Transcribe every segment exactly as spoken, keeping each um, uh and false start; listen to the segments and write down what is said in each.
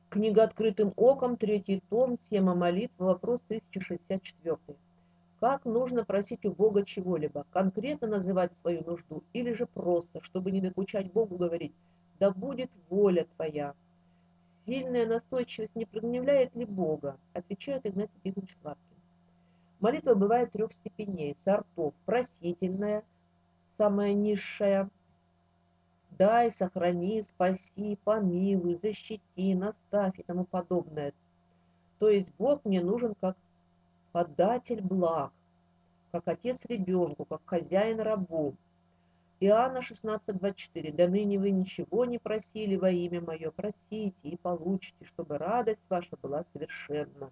Книга «Открытым оком», третий том, тема молитвы, вопрос тысяча шестьдесят четыре. Как нужно просить у Бога чего-либо? Конкретно называть свою нужду или же просто, чтобы не докучать Богу, говорить «Да будет воля Твоя». Сильная настойчивость не прогневляет ли Бога? Отвечает Игнатий Тихонович Лапкин. Молитва бывает трех степеней, сортов. Просительная, самая низшая. Дай, сохрани, спаси, помилуй, защити, наставь и тому подобное. То есть Бог мне нужен как податель благ, как отец ребенку, как хозяин рабу. Иоанна шестнадцать двадцать четыре. Да ныне вы ничего не просили во имя мое, просите и получите, чтобы радость ваша была совершенна.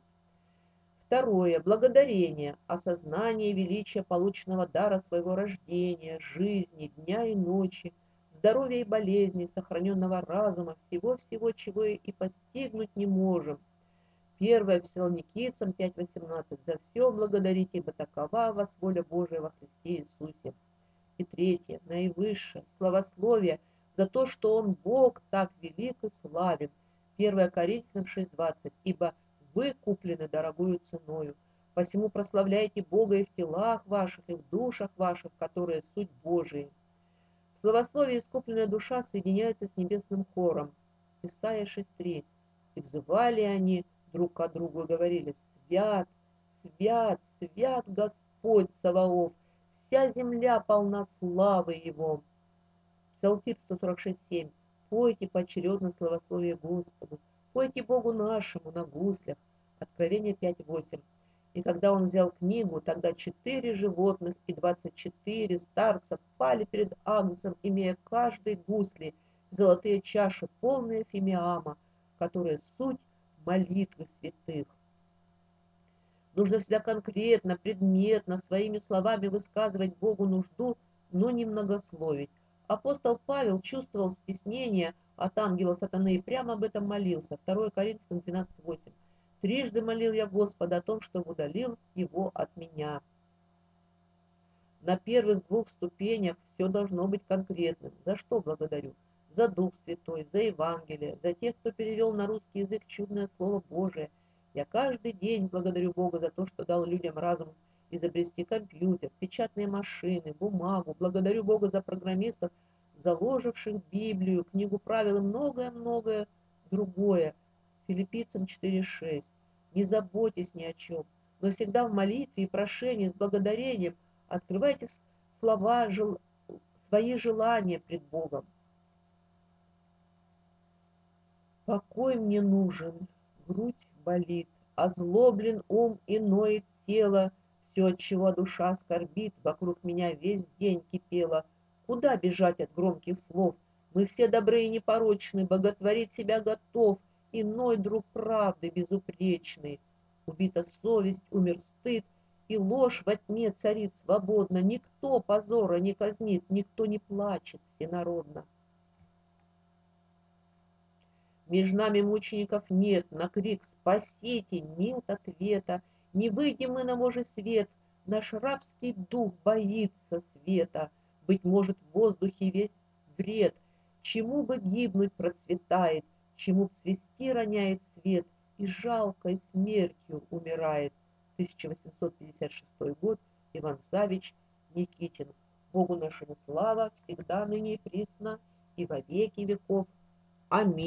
Второе. Благодарение, осознание величия полученного дара своего рождения, жизни, дня и ночи, здоровья и болезни, сохраненного разума, всего-всего, чего и постигнуть не можем. Первое Фессалоникийцам пять восемнадцать. За все благодарите, ибо такова вас воля Божия во Христе Иисусе. И третье, наивысшее, славословие за то, что Он Бог так велик и славен. первое Коринфянам шесть двадцать. Ибо вы куплены дорогою ценою. Посему прославляйте Бога и в телах ваших, и в душах ваших, которые суть Божии. В славословии искупленная душа соединяется с небесным хором. Исайя шесть три. И взывали они друг к другу и говорили: «Свят, свят, свят Господь Саваоф, вся земля полна славы Его». Псалтирь сто сорок шесть семь. Пойте поочередно славословие Господу, пойте Богу нашему на гуслях. Откровение пять восемь. И когда он взял книгу, тогда четыре животных и двадцать четыре старца пали перед Агнцем, имея каждый гусли, золотые чаши, полные фимиама, которые суть молитвы святых. Нужно всегда конкретно, предметно, своими словами высказывать Богу нужду, но не многословить. Апостол Павел чувствовал стеснение от ангела сатаны и прямо об этом молился. второе Коринфянам двенадцать восемь. «Трижды молил я Господа о том, чтобы удалил его от меня». На первых двух ступенях все должно быть конкретным. За что благодарю? За Дух Святой, за Евангелие, за тех, кто перевел на русский язык чудное Слово Божие. Я каждый день благодарю Бога за то, что дал людям разум изобрести компьютер, печатные машины, бумагу. Благодарю Бога за программистов, заложивших Библию, книгу правил и многое-многое другое. Филиппийцам четыре шесть. Не заботьтесь ни о чем, но всегда в молитве и прошении с благодарением открывайте слова, жел... свои желания пред Богом. Покой мне нужен, грудь болит, озлоблен ум и ноет тело, все, от чего душа скорбит, вокруг меня весь день кипело. Куда бежать от громких слов? Мы все добры и непорочны, боготворить себя готов, иной друг правды безупречный. Убита совесть, умер стыд, и ложь во тьме царит свободно. Никто позора не казнит, никто не плачет всенародно. Меж нами мучеников нет, на крик «Спасите!» нет ответа. Не выйдем мы на Божий свет, наш рабский дух боится света. Быть может, в воздухе весь вред, чему бы гибнуть процветает, чему б цвести роняет свет и жалкой смертью умирает. тысяча восемьсот пятьдесят шестой год, Иван Саввич Никитин. Богу нашему слава, всегда ныне и присно, и во веки веков. Аминь.